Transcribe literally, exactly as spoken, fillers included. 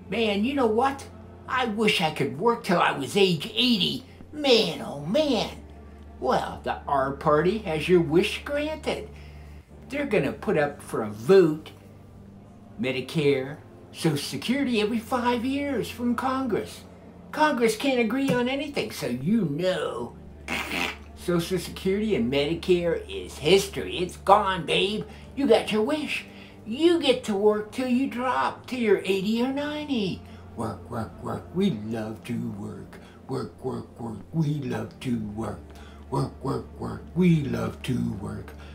Man, you know what? I wish I could work till I was age eighty. Man, oh man. Well, the R Party has your wish granted. They're gonna put up for a vote Medicare, Social Security every five years from Congress. Congress can't agree on anything, so you know Social Security and Medicare is history. It's gone, babe. You got your wish. You get to work till you drop, till you're eighty or ninety. Work, work, work. We love to work. Work, work, work. We love to work. Work, work, work. We love to work.